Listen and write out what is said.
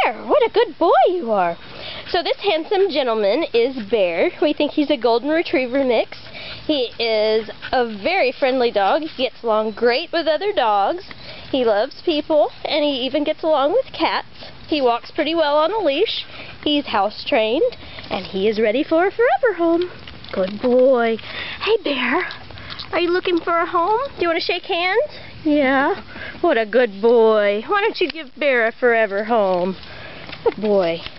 Bear, what a good boy you are. So this handsome gentleman is Bear. We think he's a golden retriever mix. He is a very friendly dog. He gets along great with other dogs. He loves people, and he even gets along with cats. He walks pretty well on a leash. He's house trained, and he is ready for a forever home. Good boy. Hey Bear, are you looking for a home? Do you want to shake hands? Yeah. What a good boy. Why don't you give Bear a forever home? Good boy.